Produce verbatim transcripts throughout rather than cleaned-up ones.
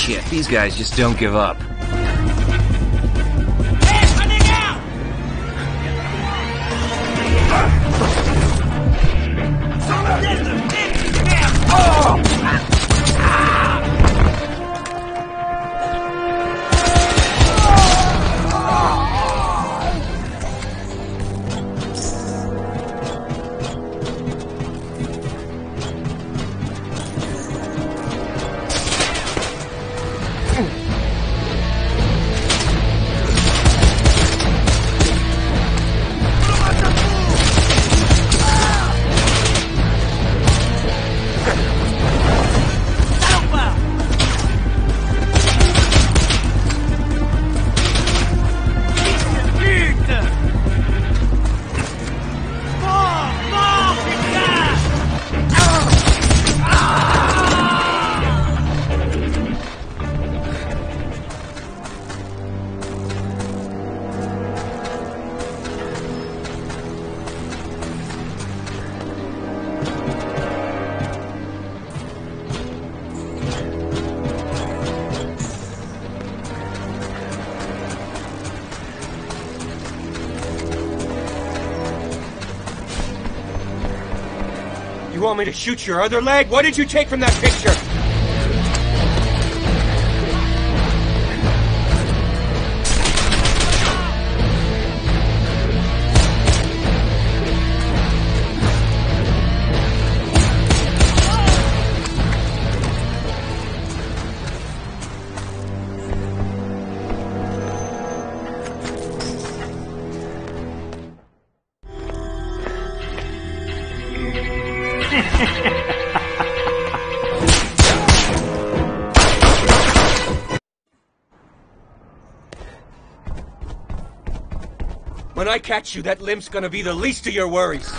Shit, these guys just don't give up. You want me to shoot your other leg? What did you take from that picture? When I catch you, that limp's gonna be the least of your worries.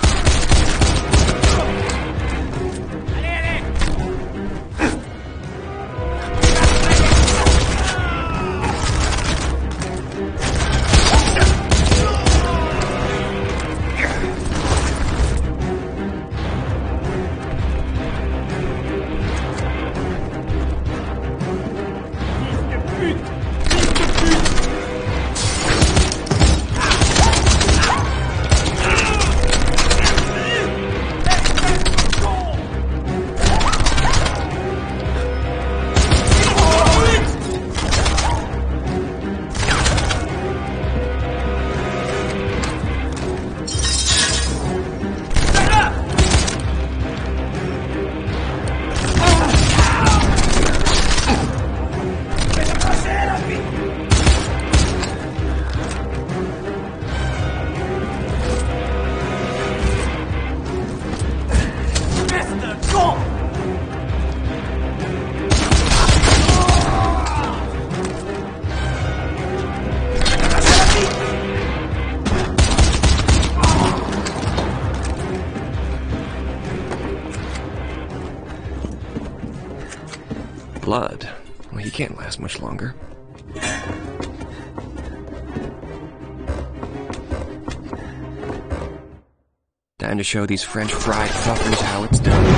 Blood. Well, he can't last much longer. Time to show these French fried fuckers how it's done.